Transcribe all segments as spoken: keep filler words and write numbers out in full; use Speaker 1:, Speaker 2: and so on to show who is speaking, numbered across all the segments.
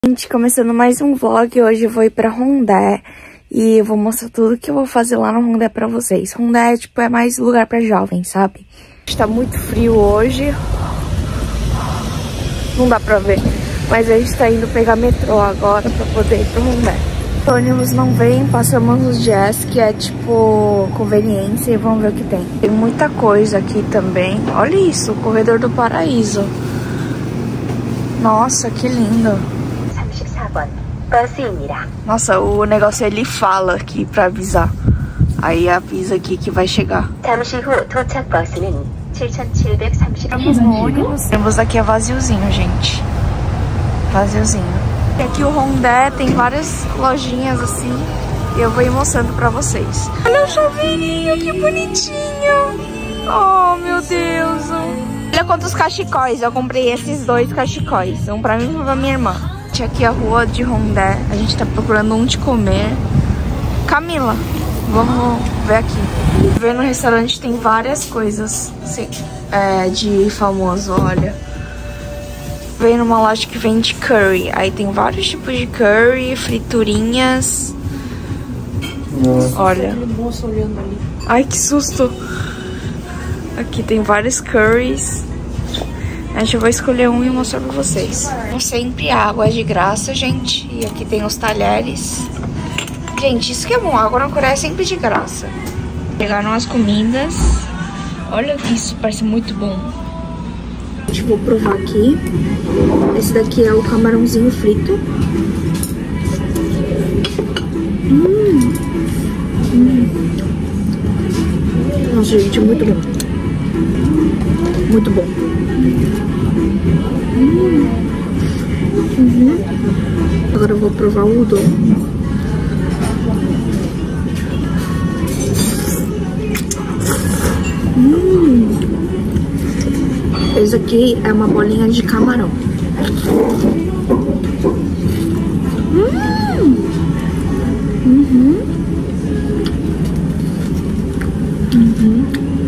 Speaker 1: Gente, começando mais um vlog, hoje eu vou ir pra Hongdae e eu vou mostrar tudo que eu vou fazer lá no Hongdae pra vocês. Hongdae, tipo, é mais lugar pra jovens, sabe? Tá muito frio hoje, não dá pra ver, mas a gente tá indo pegar metrô agora pra poder ir pro Hongdae. O ônibus não vem, passamos nos jazz, que é tipo conveniência, e vamos ver o que tem. Tem muita coisa aqui também. Olha isso, o Corredor do Paraíso. Nossa, que lindo. Nossa, o negócio ele fala aqui pra avisar. Aí avisa aqui que vai chegar. Estamos no ônibus. O ônibus aqui é vaziozinho, gente. Vaziozinho. E aqui o Hongdae tem várias lojinhas assim. E eu vou ir mostrando pra vocês. Olha o chaveirinho, que bonitinho. Oh, meu Deus. Olha quantos cachecóis. Eu comprei esses dois cachecóis. Um pra mim e um pra minha irmã. Aqui é a rua de Hongdae. A gente tá procurando onde comer. Camila, vamos ver aqui. Ver no restaurante tem várias coisas assim, é, de famoso, olha. Vem numa loja que vende curry. Aí tem vários tipos de curry, friturinhas. Olha. Ai, que susto. Aqui tem vários curries. A gente vai escolher um e mostrar pra vocês. Como sempre, a água é de graça, gente. E aqui tem os talheres. Gente, isso que é bom. A água na Coreia é sempre de graça. Pegaram as comidas. Olha isso, parece muito bom. Gente, vou provar aqui. Esse daqui é o camarãozinho frito. Hum. Hum. Nossa, gente, é muito bom. Muito bom. Hum. Uhum. Agora eu vou provar o udon. Hum. Esse aqui é uma bolinha de camarão. Hum. Uhum. Uhum.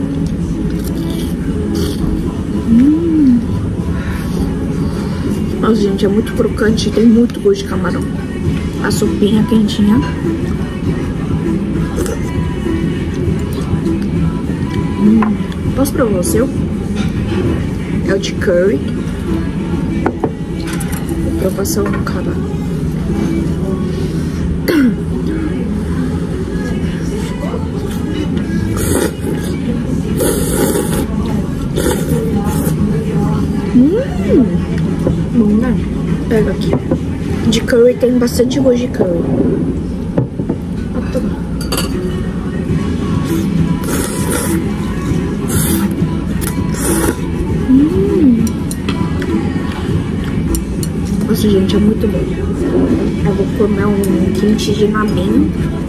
Speaker 1: Nossa, gente, é muito crocante, tem muito gosto de camarão. A sopinha quentinha. Hum. Posso provar o seu? É o de curry. Vou provar só um cara. Hum. Bom, né? Pega aqui. De curry tem bastante gosto de curry. Vou tomar. Hum. Nossa, gente, é muito bom. Eu vou comer um kimchi de namin.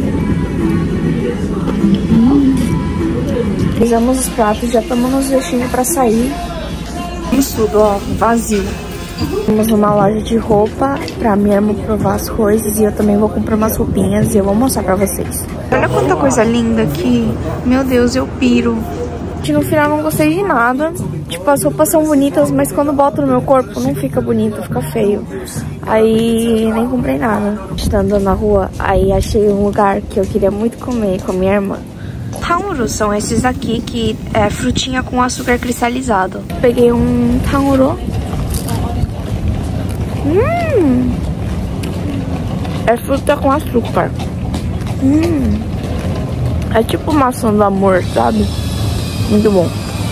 Speaker 1: Hum. Fizemos os pratos, já estamos nos vestindo pra sair. Isso tudo, ó, vazio. Vamos numa loja de roupa pra minha irmã provar as coisas. E eu também vou comprar umas roupinhas e eu vou mostrar pra vocês. Olha quanta coisa linda aqui. Meu Deus, eu piro. No final não gostei de nada. Tipo, as roupas são bonitas, mas quando boto no meu corpo não fica bonito, fica feio. Aí nem comprei nada. Estou andando na rua, aí achei um lugar que eu queria muito comer com a minha irmã. Tanguru são esses aqui, que é frutinha com açúcar cristalizado. Peguei um tanguru. Hum! É fruta com açúcar. Hum! É tipo maçã do amor, sabe? Muito bom.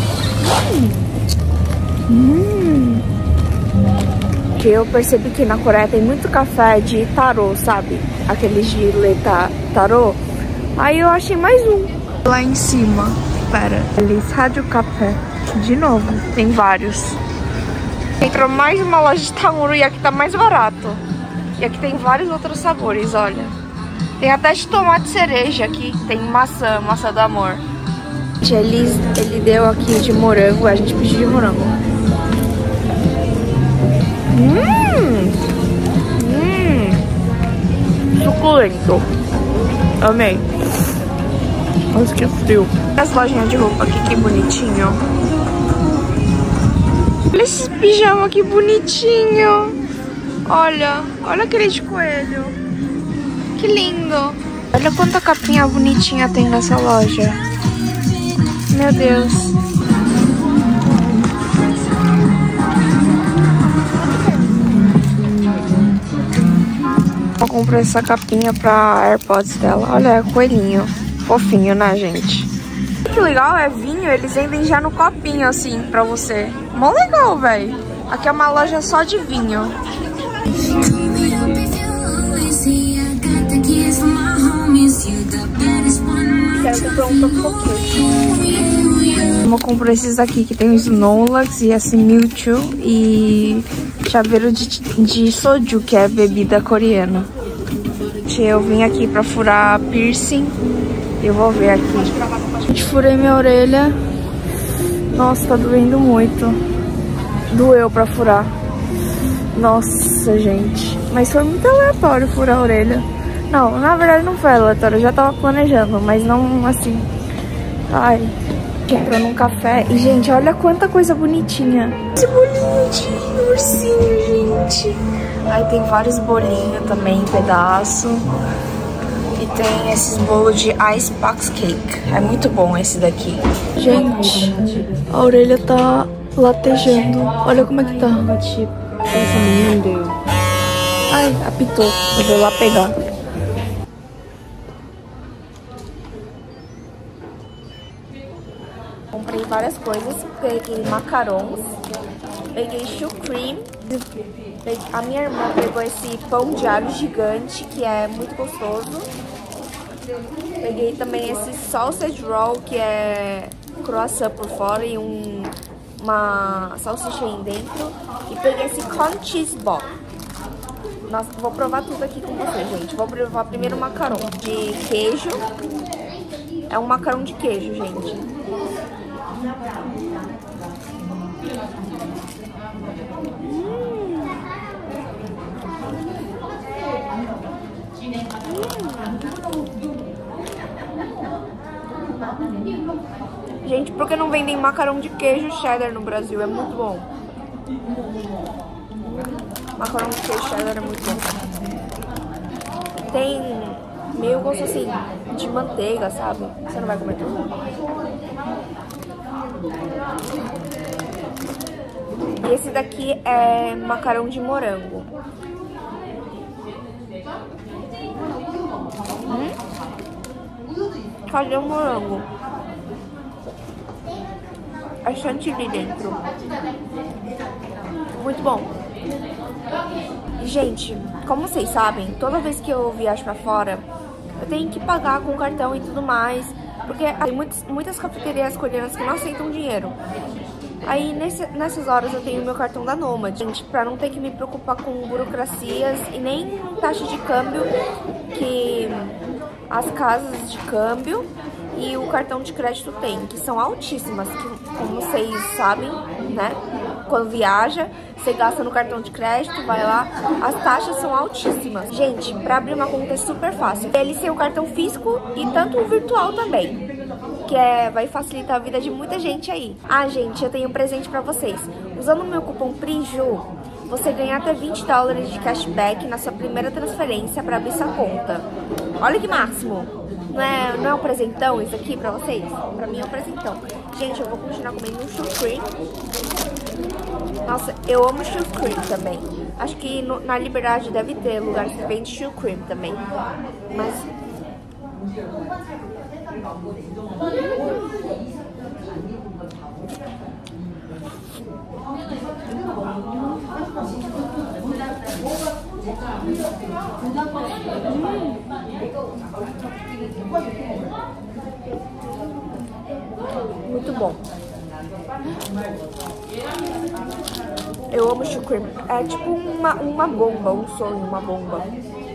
Speaker 1: Hum! Que eu percebi que na Coreia tem muito café de tarô, sabe? Aqueles de letra tarô. Aí eu achei mais um. Lá em cima, pera, eles Rádio Café. De novo, tem vários. Entrou mais uma loja de tanguru e aqui tá mais barato. E aqui tem vários outros sabores, olha. Tem até de tomate cereja aqui. Tem maçã, maçã do amor. Ele, ele deu aqui de morango, a gente pediu de morango. Hum! Hum! Suculento. Amei. Nossa, que frio. As lojinhas de roupa aqui, que bonitinho. Olha esse pijama, que bonitinho. Olha, olha aquele de coelho. Que lindo. Olha quanta capinha bonitinha tem nessa loja. Meu Deus. Vou comprar essa capinha pra AirPods dela. Olha, é coelhinho. Fofinho, né, gente? Que legal, é vinho. Eles vendem já no copinho, assim, pra você. Mó legal, velho. Aqui é uma loja só de vinho. Quero comprar um pouquinho. Vou comprar esses aqui, que tem o Snorlax e esse Mewtwo e chaveiro de, de soju, que é bebida coreana. Eu vim aqui pra furar piercing. Eu vou ver aqui. Gente, furei minha orelha. Nossa, tá doendo muito. Doeu pra furar. Nossa, gente. Mas foi muito aleatório furar a orelha. Não, na verdade não foi aleatório. Eu já tava planejando, mas não assim. Ai. Entrou num café. E, gente, olha quanta coisa bonitinha. Esse bolinho de ursinho, gente. Aí tem vários bolinhos também em pedaço. E tem esses bolos de Ice Box Cake. É muito bom esse daqui. Gente, a orelha tá latejando. Olha como é que tá. Ai, apitou. Eu vou lá pegar. Comprei várias coisas. Peguei macarons. Peguei cream. A minha irmã pegou esse pão de alho gigante, que é muito gostoso. Peguei também esse sausage roll, que é croissant por fora e um, uma salsicha aí dentro. E peguei esse corn cheese ball. Nossa, vou provar tudo aqui com vocês, gente. Vou provar primeiro o macarrão de queijo. É um macarrão de queijo, gente. Gente, por que não vendem macarrão de queijo cheddar no Brasil? É muito bom. Macarrão de queijo cheddar é muito bom. Tem meio gosto assim de manteiga, sabe? Você não vai comer tudo. E esse daqui é macarrão de morango. Hum? Cadê o morango? É chantilly dentro. Muito bom. Gente, como vocês sabem, toda vez que eu viajo pra fora, eu tenho que pagar com cartão e tudo mais. Porque tem muitas, muitas cafeterias coreanas que não aceitam dinheiro. Aí nesse, nessas horas eu tenho meu cartão da Nomad, gente, pra não ter que me preocupar com burocracias e nem taxa de câmbio que as casas de câmbio e o cartão de crédito tem, que são altíssimas, que, como vocês sabem, né? Quando viaja, você gasta no cartão de crédito, vai lá, as taxas são altíssimas. Gente, pra abrir uma conta é super fácil. Ele tem o cartão físico e tanto o virtual também, que é, vai facilitar a vida de muita gente aí. Ah, gente, eu tenho um presente pra vocês. Usando o meu cupom PRIJU, você ganha até vinte dólares de cashback na sua primeira transferência pra abrir sua conta. Olha que máximo! Não é, não é um presentão isso aqui pra vocês? Pra mim é um presentão. Gente, eu vou continuar comendo um churrasco. Nossa, eu amo churrasco também. Acho que no, na Liberdade deve ter lugar que vende churrasco também. Mas... muito bom. Eu amo churrasco. É tipo uma, uma bomba, um sonho, uma bomba.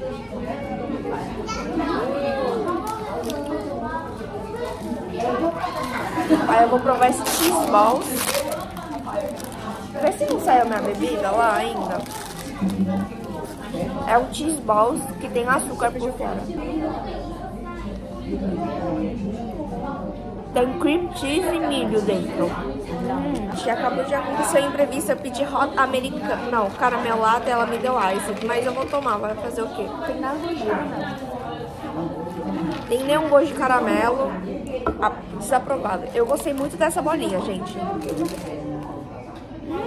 Speaker 1: Aí eu vou provar esse cheese balls. Vê se não saiu a minha bebida lá ainda. É um cheese balls que tem açúcar por fora. Tem cream cheese e milho dentro. Hum, que acabou de acontecer um imprevisto. Eu pedi hot americano. Não, caramelada, ela me deu ice. Mas eu vou tomar, vai fazer o quê? Tem nada de caramelo. Tem nenhum gosto de caramelo. Ah, desaprovado. Eu gostei muito dessa bolinha, gente. Hum.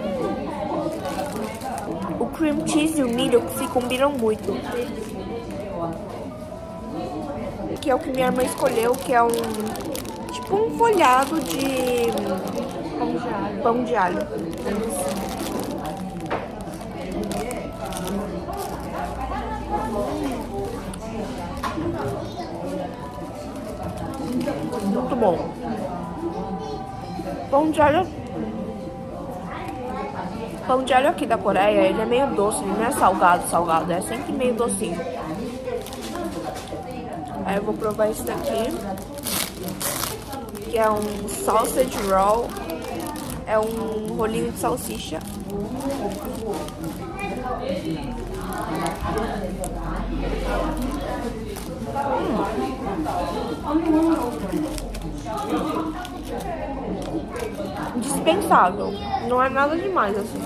Speaker 1: O cream cheese e o milho se combinam muito. Que é o que minha irmã escolheu, que é um tipo um folhado de pão de alho. Pão de alho. Muito bom. Pão de alho. Pão de alho aqui da Coreia, ele é meio doce, ele não é salgado, salgado, é sempre meio docinho. Aí eu vou provar esse daqui, que é um sausage roll, é um rolinho de salsicha. Dispensável, não é nada demais assim.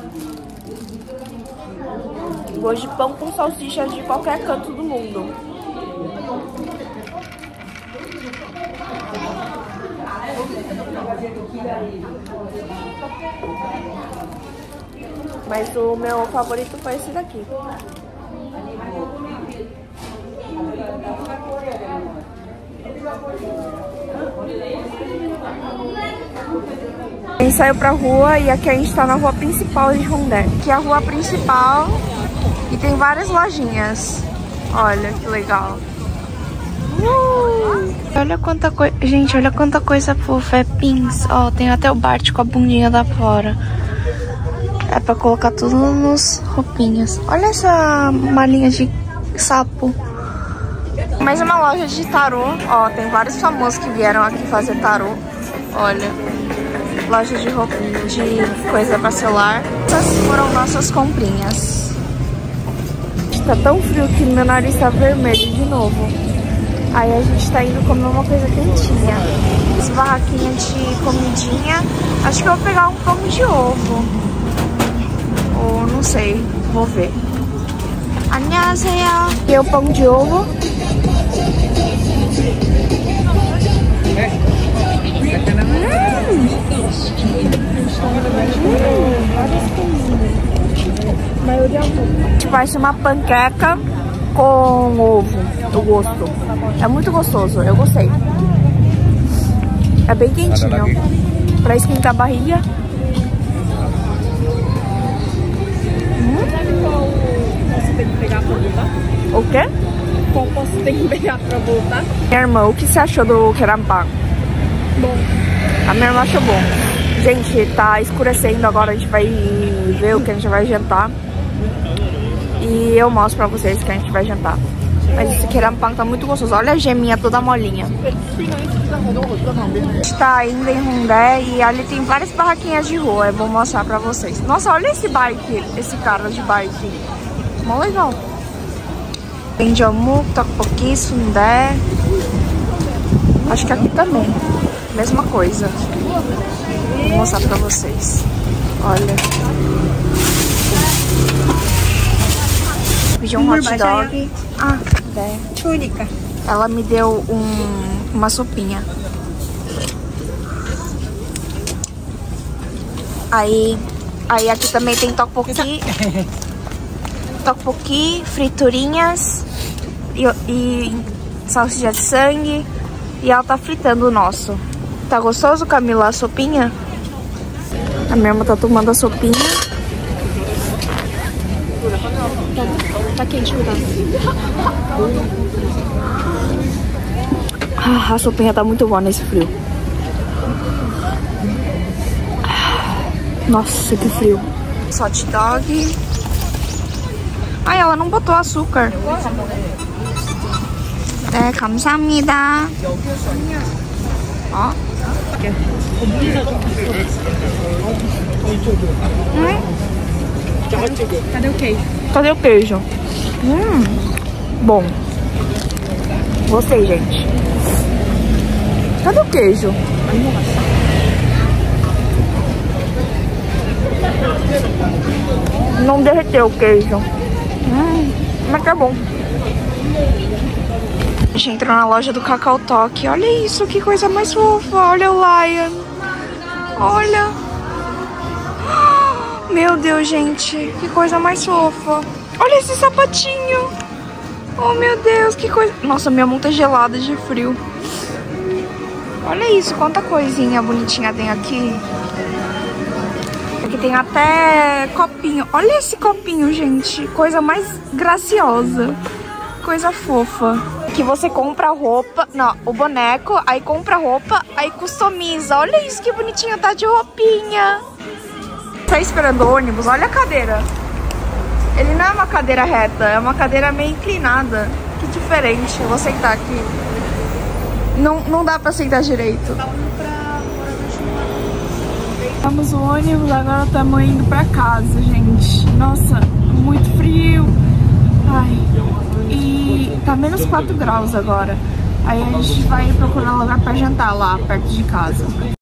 Speaker 1: Gosto de pão com salsicha de qualquer canto do mundo. Mas o meu favorito foi esse daqui. A gente saiu pra rua e aqui a gente tá na rua principal de Hongdae. Aqui é a rua principal e tem várias lojinhas. Olha que legal. Uh! Olha quanta coisa. Gente, olha quanta coisa fofa. É pins. Ó, tem até o Bart com a bundinha da fora. É pra colocar tudo nos roupinhas. Olha essa malinha de sapo. Mais uma loja de tarô. Ó, tem vários famosos que vieram aqui fazer tarô. Olha. Loja de roupa, de coisa pra celular. Essas foram nossas comprinhas. Tá tão frio que meu nariz tá vermelho de novo. Aí a gente tá indo comer uma coisa quentinha. Essa barraquinha de comidinha. Acho que eu vou pegar um pão de ovo. Ou não sei, vou ver. 안녕하세요. Aqui é o pão de ovo. Parece uma panqueca com ovo, o gosto. É muito gostoso, eu gostei. É bem quentinho, pra esquentar a barriga. Você tem que pegar pra voltar? O quê? Qual posso ter que pegar pra voltar? Minha irmã, o que você achou do kerampan? Bom. A minha irmã achou bom. Gente, tá escurecendo agora, a gente vai ver o que a gente vai jantar. E eu mostro pra vocês o que a gente vai jantar. Mas esse kerampan tá muito gostoso. Olha a geminha toda molinha. A gente tá indo em Hongdae e ali tem várias barraquinhas de rua. Eu vou mostrar pra vocês. Nossa, olha esse bike, esse cara de bike. Mó legal. Tem jomuk, tteokbokki, sundae. Acho que aqui também. Mesma coisa. Vou mostrar pra vocês. Olha. Pedi um hot dog. Ah, é. Túnica. Ela me deu um, uma sopinha. Aí, aí aqui também tem tteokbokki. Tteokbokki, friturinhas e, e salsicha de sangue. E ela tá fritando o nosso. Tá gostoso, Camila, a sopinha? A minha irmã tá tomando a sopinha. Tá, tá quente, tá? Ah, a sopinha tá muito boa nesse frio. Nossa, que frio. Hot dog. Ai, ela não botou açúcar. É, 감사합니다. Ó. Hum. Cadê o queijo? Cadê o queijo? Hum. Bom. Gostei, gente. Cadê o queijo? Não derreteu o queijo. Hum, mas tá bom. A gente entrou na loja do Cacau Toque. Olha isso, que coisa mais fofa. Olha o Lion. Olha. Meu Deus, gente. Que coisa mais fofa. Olha esse sapatinho. Oh, meu Deus, que coisa... Nossa, minha mão tá gelada de frio. Olha isso, quanta coisinha bonitinha tem aqui. Aqui tem até copinho. Olha esse copinho, gente. Coisa mais graciosa. Coisa fofa. Que você compra roupa... Não, o boneco, aí compra roupa, aí customiza. Olha isso, que bonitinho, tá de roupinha. Tá esperando o ônibus, olha a cadeira. Ele não é uma cadeira reta, é uma cadeira meio inclinada. Que diferente, eu vou sentar aqui. Não, não dá pra sentar direito. Vamos no ônibus, agora estamos indo pra casa, gente. Nossa, muito frio. Ai, e tá menos quatro graus agora. Aí a gente vai procurar um lugar pra jantar lá, perto de casa.